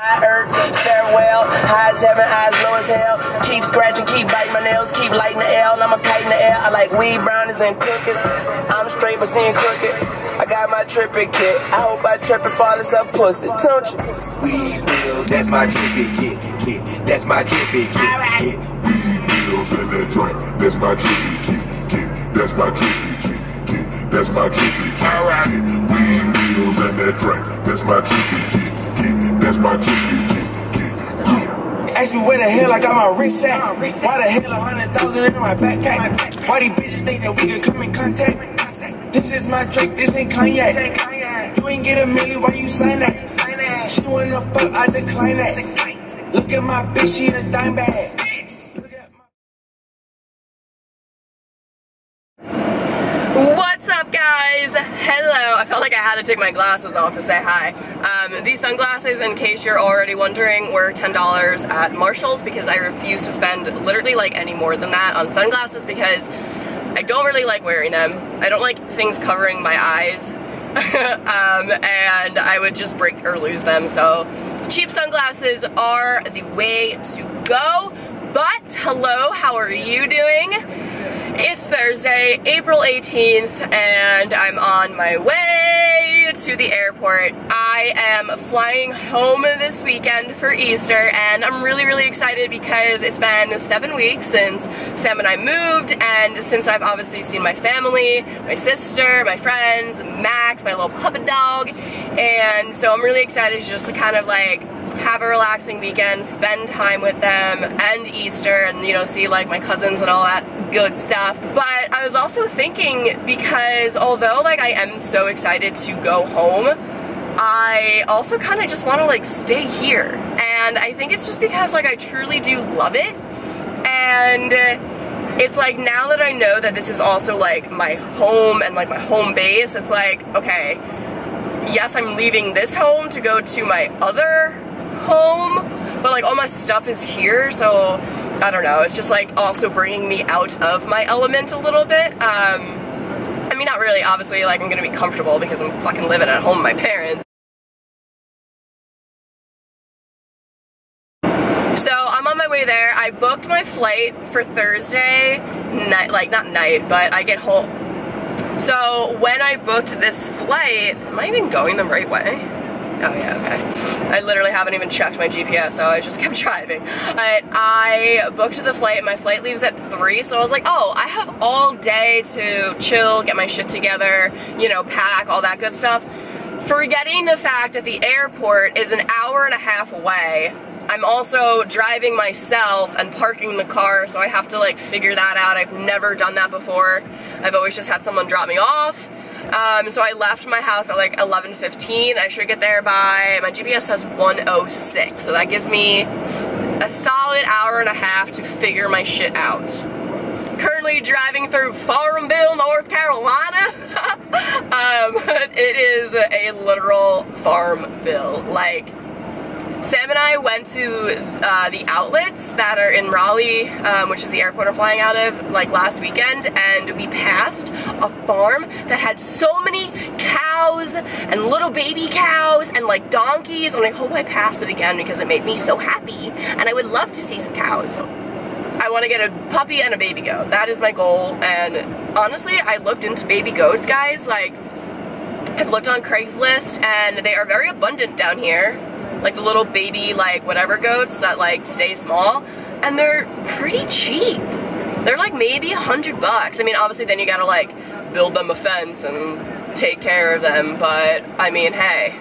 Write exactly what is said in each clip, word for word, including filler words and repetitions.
Farewell, high as heaven, eyes low as hell. Keep scratching, keep biting my nails, keep lighting the L. I'm a kite in the air. I like weed, brownies, and cookies. I'm straight but seeing crooked. I got my tripping kit. I hope I trip and fall as a pussy, don't you? Weed bills, that's my tripping kit. Kit, that's my tripping kit. Kit. Weed bills and that drink, that's my tripping kit. Kit, that's my tripping kit. Kit, that's my tripping kit. Kit. Weed bills and that drink, that's my tripping kit. That's my trippy kid. Ask me where the hell I got my wrist at. Why the hell a hundred thousand in my backpack? Why these bitches think that we could come in contact? This is my Drake, this ain't Kanye. You ain't get a million, why you sign that? She wanna fuck, I decline that. Look at my bitch, she in a dime bag. What's up, guys? Hello. I felt like I had to take my glasses off to say hi. Um, these sunglasses, in case you're already wondering, were ten dollars at Marshall's because I refuse to spend literally like any more than that on sunglasses because I don't really like wearing them. I don't like things covering my eyes. um, and I would just break or lose them, so cheap sunglasses are the way to go. But hello, how are you doing? It's Thursday, April eighteenth, and I'm on my way to the airport. I am flying home this weekend for Easter, and I'm really, really excited because it's been seven weeks since Sam and I moved, and since I've obviously seen my family, my sister, my friends, Max, my little puppet dog, and so I'm really excited just to kind of like have a relaxing weekend, spend time with them, and Easter, and you know, see like my cousins and all that good stuff. But I was also thinking, because although like I am so excited to go home, I also kind of just want to like stay here, and I think it's just because like I truly do love it, and it's like now that I know that this is also like my home and like my home base, it's like, okay, yes, I'm leaving this home to go to my other home, but like all my stuff is here, so I don't know, it's just like also bringing me out of my element a little bit. um I mean, not really, obviously, like I'm gonna be comfortable because I'm fucking living at home with my parents. So I'm on my way there. I booked my flight for Thursday night, like not night, but I get home. So when I booked this flight, am I even going the right way? Oh yeah, okay. I literally haven't even checked my G P S, so I just kept driving. But I booked the flight, my flight leaves at three, so I was like, oh, I have all day to chill, get my shit together, you know, pack, all that good stuff. Forgetting the fact that the airport is an hour and a half away. I'm also driving myself and parking the car, so I have to like figure that out. I've never done that before. I've always just had someone drop me off. Um, so I left my house at like eleven fifteen. I should get there by, my G P S says one oh six, so that gives me a solid hour and a half to figure my shit out. Currently driving through Farmville, North Carolina. um, it is a literal Farmville. Like, Sam and I went to uh, the outlets that are in Raleigh, um, which is the airport I'm flying out of, like last weekend, and we passed a farm that had so many cows and little baby cows and like donkeys, and I hope I pass it again because it made me so happy, and I would love to see some cows. I want to get a puppy and a baby goat. That is my goal, and honestly, I looked into baby goats, guys. Like, I've looked on Craigslist, and they are very abundant down here. Like the little baby, like whatever goats that like stay small, and they're pretty cheap. They're like maybe a hundred bucks. I mean, obviously then you gotta like build them a fence and take care of them, but I mean, hey,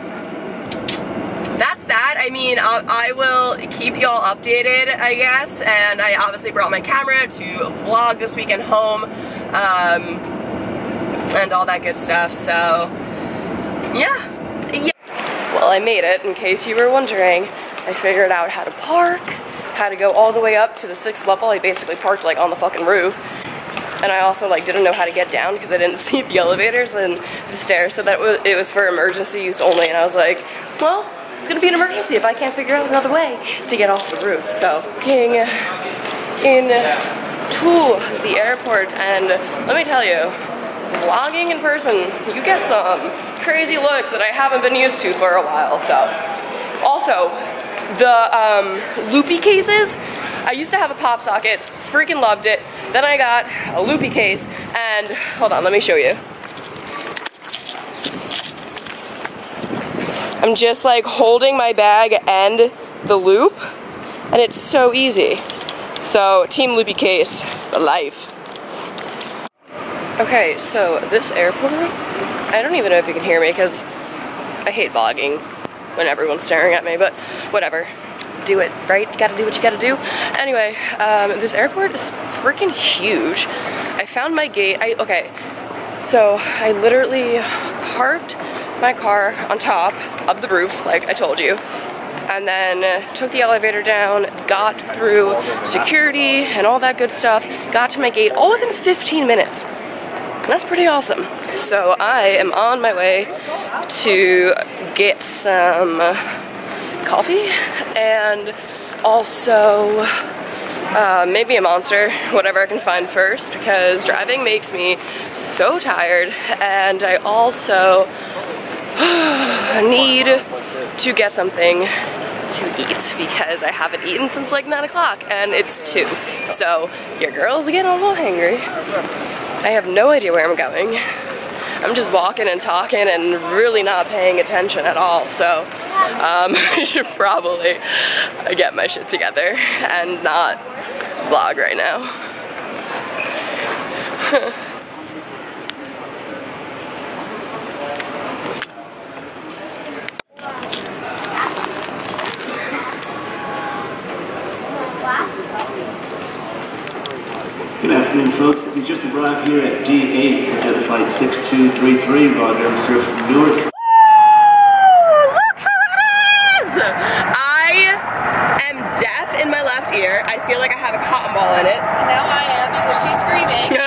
that's that. I mean, I, I will keep y'all updated, I guess, and I obviously brought my camera to vlog this weekend home, um, and all that good stuff, so yeah. yeah. Well, I made it, in case you were wondering. I figured out how to park, how to go all the way up to the sixth level. I basically parked like on the fucking roof. And I also like didn't know how to get down because I didn't see the elevators and the stairs, so that was, it was for emergency use only. And I was like, well, it's gonna be an emergency if I can't figure out another way to get off the roof. So, king in to the airport, and let me tell you, vlogging in person, you get some crazy looks that I haven't been used to for a while, so. Also, So, the um, loopy cases, I used to have a pop socket, freaking loved it. Then I got a loopy case, and hold on, let me show you. I'm just like holding my bag and the loop, and it's so easy. So, Team Loopy Case, for life. Okay, so this airport, I don't even know if you can hear me because I hate vlogging when everyone's staring at me, but whatever. Do it, right? You gotta do what you gotta do. Anyway, um, this airport is freaking huge. I found my gate. I okay, so I literally parked my car on top of the roof, like I told you, and then uh, took the elevator down, got through security and all that good stuff, got to my gate all within fifteen minutes. That's pretty awesome. So I am on my way to get some coffee and also uh, maybe a Monster, whatever I can find first, because driving makes me so tired, and I also need to get something to eat because I haven't eaten since like nine o'clock and it's two. So your girl's getting a little hangry. I have no idea where I'm going. I'm just walking and talking and really not paying attention at all, so um, I should probably get my shit together and not vlog right now. Good afternoon, folks. If you just arrived here at D eight, at flight six two three three, Rotterdam service in Newark. Woo! Look how it is! I am deaf in my left ear. I feel like I have a cotton ball in it. Now I am because she's screaming.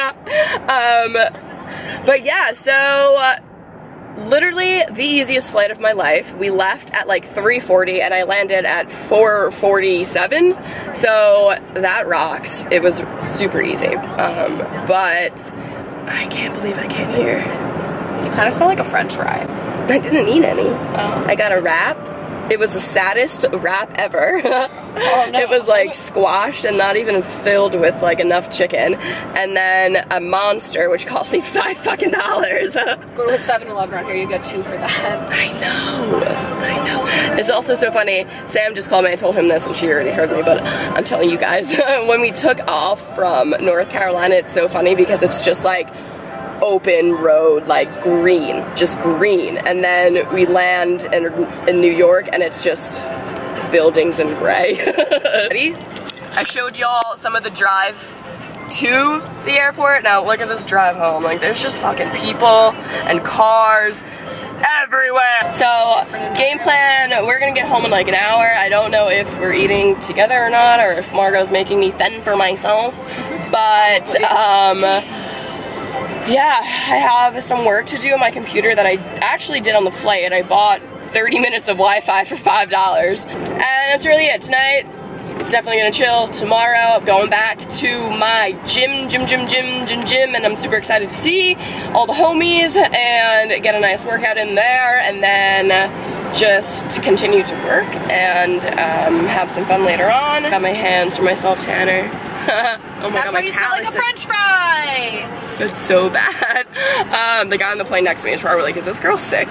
um, but yeah, so uh, literally the easiest flight of my life. We left at like three forty and I landed at four forty-seven, so that rocks. It was super easy, um, but I can't believe I came here. You kind of smell like a french fry. I didn't eat any. Oh. I got a wrap. It was the saddest wrap ever. Oh, no. It was like squashed and not even filled with like enough chicken. And then a Monster, which cost me five fucking dollars. Go to a seven eleven around here, you get two for that. I know, I know. It's also so funny. Sam just called me, I told him this and she already heard me, but I'm telling you guys, when we took off from North Carolina, it's so funny because it's just like open road, like green, just green. And then we land in, in New York and it's just buildings in gray. Ready? I showed y'all some of the drive to the airport. Now look at this drive home. Like there's just fucking people and cars everywhere. So game plan, we're gonna get home in like an hour. I don't know if we're eating together or not, or if Margot's making me fend for myself, but um yeah, I have some work to do on my computer that I actually did on the flight, and I bought thirty minutes of Wi-Fi for five dollars. And that's really it. Tonight, definitely gonna chill. Tomorrow, going back to my gym, gym, gym, gym, gym, gym, and I'm super excited to see all the homies and get a nice workout in there, and then just continue to work and um, have some fun later on. Got my hands for my self-tanner. Oh my That's god, why my you smell like a french fry! It's so bad. Um, the guy on the plane next to me is probably like, is this girl sick?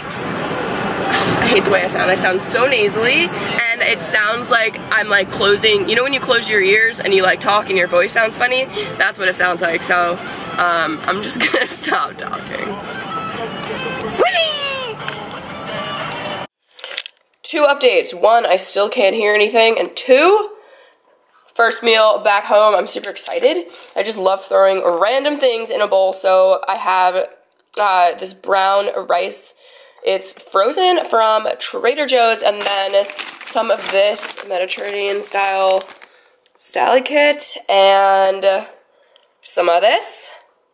I hate the way I sound. I sound so nasally, and it sounds like I'm like closing, you know when you close your ears and you like talk and your voice sounds funny? That's what it sounds like, so um, I'm just gonna stop talking. Whee! Two updates. One, I still can't hear anything, and two, first meal back home, I'm super excited. I just love throwing random things in a bowl, so I have uh, this brown rice. It's frozen from Trader Joe's, and then some of this Mediterranean style salad kit, and some of this.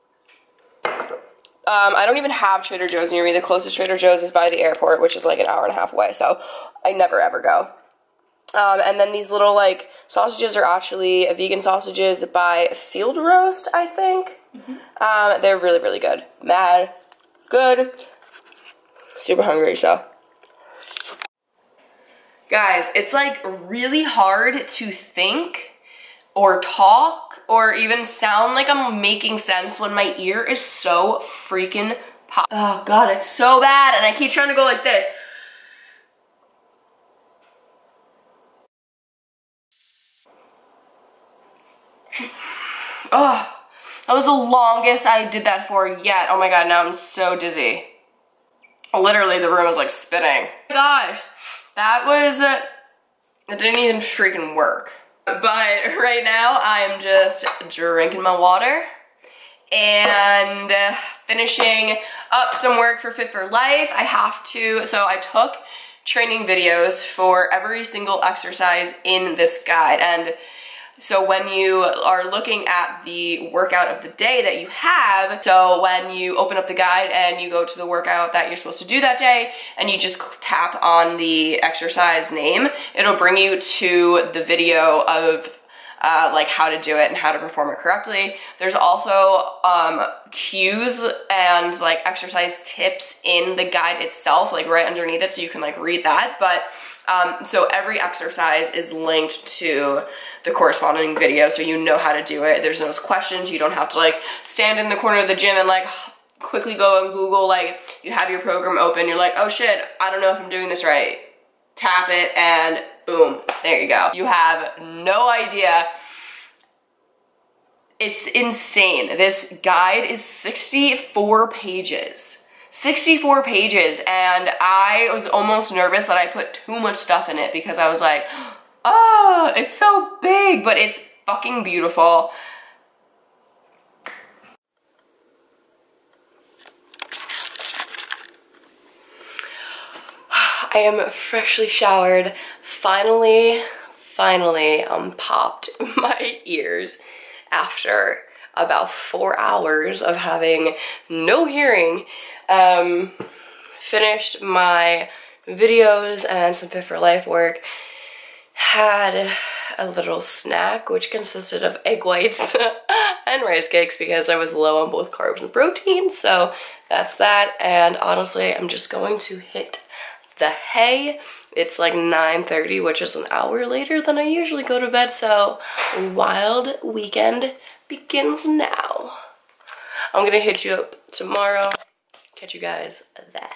Um, I don't even have Trader Joe's near me. The closest Trader Joe's is by the airport, which is like an hour and a half away, so I never ever go. Um, and then these little, like, sausages are actually vegan sausages by Field Roast, I think. Mm-hmm. Um, they're really, really good. Mad good. Super hungry, so. Guys, it's like really hard to think or talk or even sound like I'm making sense when my ear is so freaking pop. Oh God, it's so bad. And I keep trying to go like this. Oh, that was the longest I did that for yet. Oh my God, now I'm so dizzy. Literally, the room was like spinning. Oh my gosh, that was, uh, it didn't even freaking work. But right now, I'm just drinking my water and uh, finishing up some work for Fit for Life. I have to, so I took training videos for every single exercise in this guide. And so when you are looking at the workout of the day that you have, so when you open up the guide and you go to the workout that you're supposed to do that day and you just tap on the exercise name, it'll bring you to the video of uh, like how to do it and how to perform it correctly. There's also um, cues and like exercise tips in the guide itself, like right underneath it, so you can like read that. But um, so every exercise is linked to the corresponding video, so you know how to do it. There's no questions. You don't have to like stand in the corner of the gym and like quickly go and Google, like you have your program open, you're like, oh shit, I don't know if I'm doing this right. Tap it and boom, there you go. You have no idea. It's insane. This guide is sixty-four pages. sixty-four pages, and I was almost nervous that I put too much stuff in it because I was like, oh, it's so big, but it's fucking beautiful. I am freshly showered. Finally, finally, I'm popped my ears after about four hours of having no hearing. Um, finished my videos and some Fit for Life work. Had a little snack, which consisted of egg whites and rice cakes because I was low on both carbs and protein. So that's that. And honestly, I'm just going to hit the hay. It's like nine thirty, which is an hour later than I usually go to bed. So wild weekend begins now. I'm gonna hit you up tomorrow. Catch you guys then.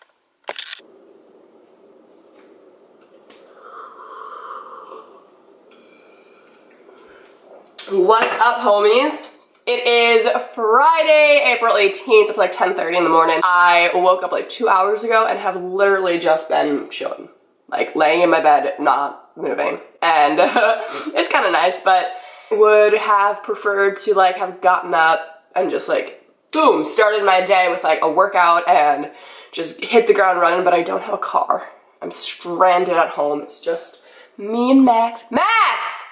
What's up, homies? It is Friday, April eighteenth. It's like ten thirty in the morning. I woke up like two hours ago and have literally just been chilling. Like laying in my bed, not moving. And uh, it's kind of nice, but would have preferred to like have gotten up and just like, boom, started my day with like a workout and just hit the ground running, but I don't have a car. I'm stranded at home. It's just me and Max. Max!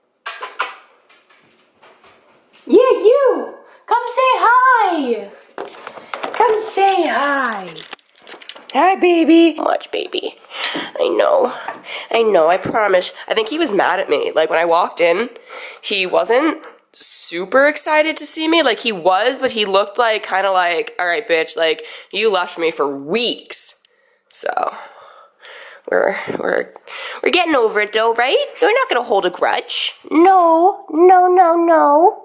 Yeah, you! Come say hi! Come say hi! Hi, baby! Much, baby. I know. I know, I promise. I think he was mad at me. Like, when I walked in, he wasn't super excited to see me. Like, he was, but he looked like, kind of like, alright, bitch, like, you left me for weeks. So, we're, we're, we're getting over it, though, right? You're not gonna hold a grudge. No, no, no, no.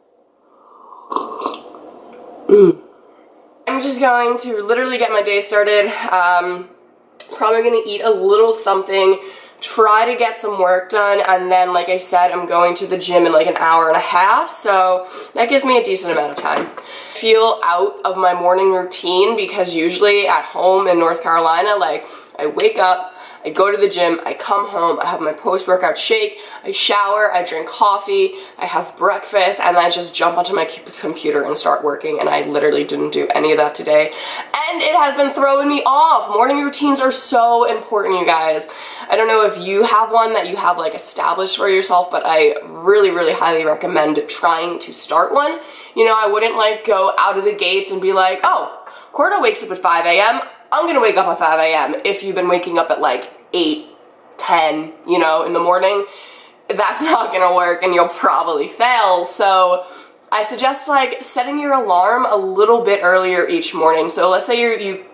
Mm. I'm just going to literally get my day started. Um, probably gonna eat a little something, try to get some work done, and then, like I said, I'm going to the gym in like an hour and a half, so that gives me a decent amount of time. I feel out of my morning routine because usually at home in North Carolina, like, I wake up, I go to the gym, I come home, I have my post-workout shake, I shower, I drink coffee, I have breakfast, and I just jump onto my computer and start working, and I literally didn't do any of that today. And it has been throwing me off. Morning routines are so important, you guys. I don't know if you have one that you have like established for yourself, but I really, really highly recommend trying to start one. You know, I wouldn't like go out of the gates and be like, oh, Cordo wakes up at five A M I'm gonna wake up at five A M if you've been waking up at like eight, ten, you know, in the morning. That's not gonna work and you'll probably fail. So I suggest like setting your alarm a little bit earlier each morning. So let's say you you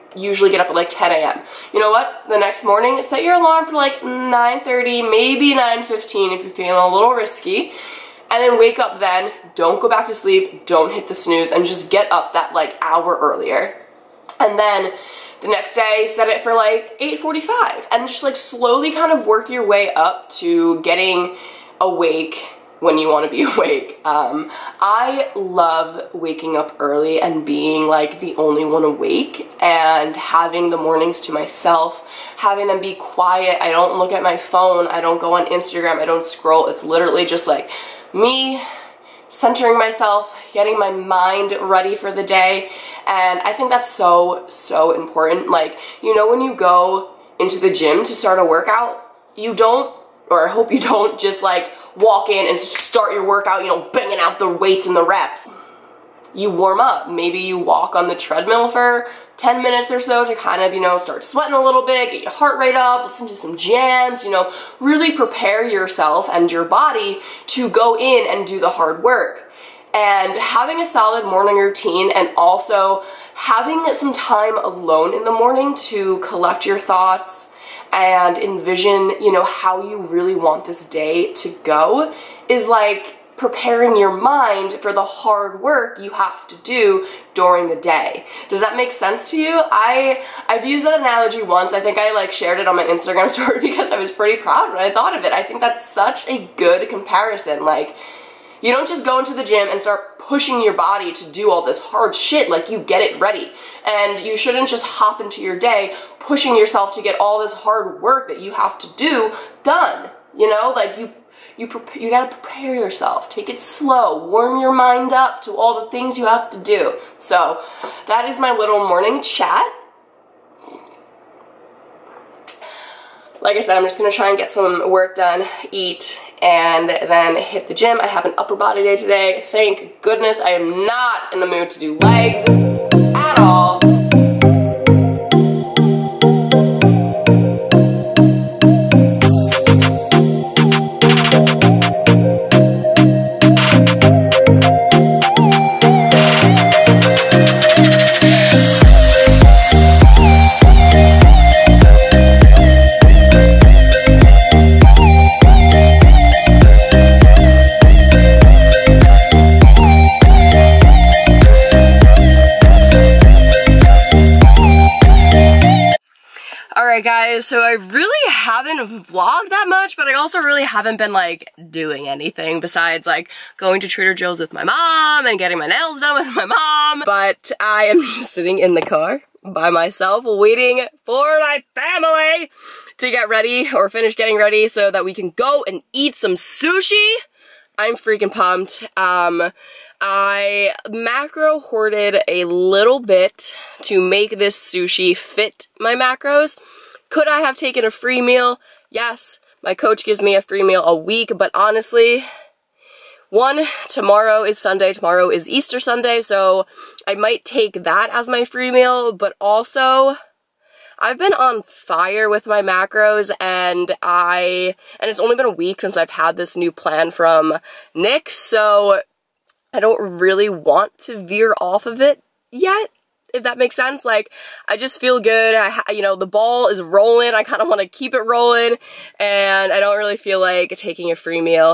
usually get up at like ten A M You know what? The next morning, set your alarm for like nine thirty, maybe nine fifteen if you're feeling a little risky. And then wake up then, don't go back to sleep, don't hit the snooze, and just get up that like hour earlier. And then the next day, set it for like eight forty-five, and just like slowly kind of work your way up to getting awake when you want to be awake. Um, I love waking up early and being like the only one awake and having the mornings to myself, having them be quiet. I don't look at my phone, I don't go on Instagram, I don't scroll. It's literally just like me centering myself, getting my mind ready for the day. And I think that's so, so important. Like, you know, when you go into the gym to start a workout, you don't, or I hope you don't, just like walk in and start your workout, you know, banging out the weights and the reps. You warm up. Maybe you walk on the treadmill for ten minutes or so to kind of, you know, start sweating a little bit, get your heart rate up, listen to some jams, you know, really prepare yourself and your body to go in and do the hard work. And having a solid morning routine, and also having some time alone in the morning to collect your thoughts and envision, you know, how you really want this day to go, is like preparing your mind for the hard work you have to do during the day. Does that make sense to you? I, I've used that analogy once. I think I like shared it on my Instagram story because I was pretty proud when I thought of it. I think that's such a good comparison. Like, you don't just go into the gym and start pushing your body to do all this hard shit. Like, you get it ready. And you shouldn't just hop into your day pushing yourself to get all this hard work that you have to do done. You know, like you You, you gotta prepare yourself, take it slow, warm your mind up to all the things you have to do. So that is my little morning chat. Like I said, I'm just gonna try and get some work done, eat, and then hit the gym. I have an upper body day today. Thank goodness I am not in the mood to do legs at all. Alright guys, so I really haven't vlogged that much, but I also really haven't been like doing anything besides like going to Trader Joe's with my mom and getting my nails done with my mom. But I am just sitting in the car by myself waiting for my family to get ready or finish getting ready so that we can go and eat some sushi. I'm freaking pumped. Um, I macro hoarded a little bit to make this sushi fit my macros. Could I have taken a free meal? Yes, my coach gives me a free meal a week, but honestly, one, tomorrow is Sunday, tomorrow is Easter Sunday, so I might take that as my free meal, but also, I've been on fire with my macros, and I, and it's only been a week since I've had this new plan from Nick, so I don't really want to veer off of it yet, if that makes sense. Like, I just feel good. I, ha you know, the ball is rolling. I kind of want to keep it rolling, and I don't really feel like taking a free meal.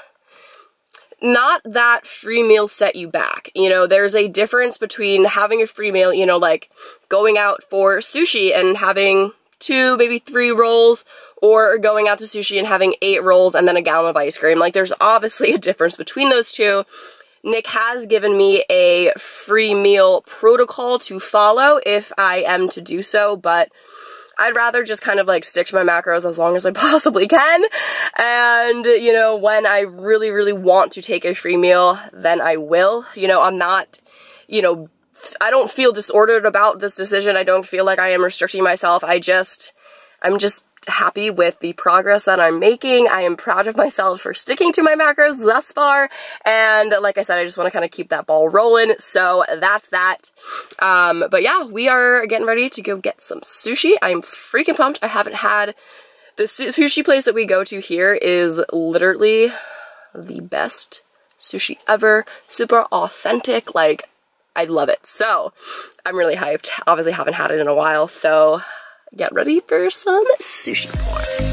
Not that free meals set you back. You know, there's a difference between having a free meal, you know, like going out for sushi and having two, maybe three rolls, or going out to sushi and having eight rolls and then a gallon of ice cream. Like, there's obviously a difference between those two. Nick has given me a free meal protocol to follow if I am to do so, but I'd rather just kind of like stick to my macros as long as I possibly can. And, you know, when I really, really want to take a free meal, then I will. You know, I'm not, you know, I don't feel disordered about this decision. I don't feel like I am restricting myself. I just, I'm just happy with the progress that I'm making. I am proud of myself for sticking to my macros thus far, and like I said, I just want to kind of keep that ball rolling, so that's that. Um, but yeah, we are getting ready to go get some sushi. I'm freaking pumped. I haven't had, the sushi place that we go to here is literally the best sushi ever. Super authentic, like, I love it. So I'm really hyped. Obviously haven't had it in a while, so get ready for some sushi porn.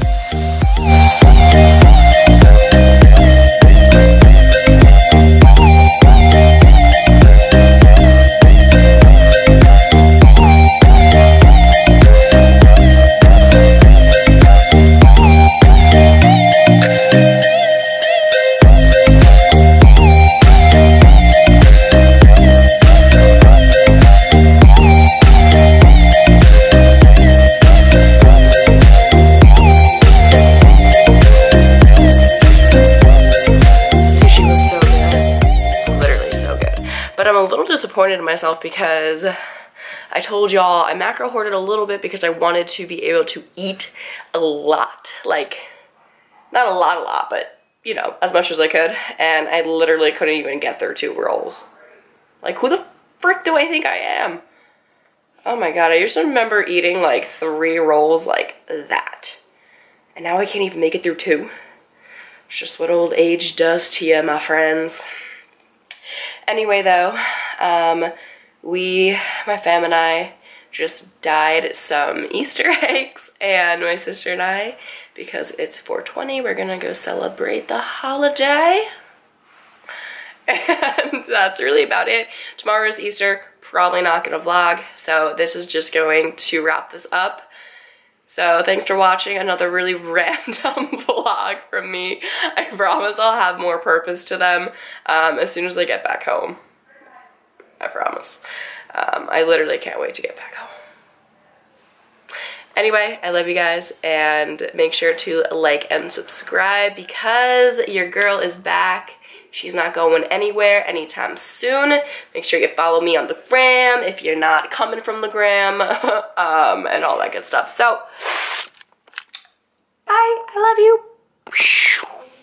Disappointed in myself because I told y'all I macro hoarded a little bit because I wanted to be able to eat a lot, like not a lot a lot but you know, as much as I could, and I literally couldn't even get through two rolls. Like, who the frick do I think I am? Oh my god, I used to remember eating like three rolls like that, and now I can't even make it through two. It's just what old age does to you, my friends. Anyway, though, um, we, my fam and I, just dyed some Easter eggs, and my sister and I, because it's four twenty, we're gonna go celebrate the holiday. And that's really about it. Tomorrow is Easter, probably not gonna vlog, so this is just going to wrap this up. So thanks for watching another really random vlog from me. I promise I'll have more purpose to them um, as soon as I get back home. I promise. Um, I literally can't wait to get back home. Anyway, I love you guys, and make sure to like and subscribe because your girl is back. She's not going anywhere anytime soon. Make sure you follow me on the gram if you're not coming from the gram, um, and all that good stuff. So, bye. I love you.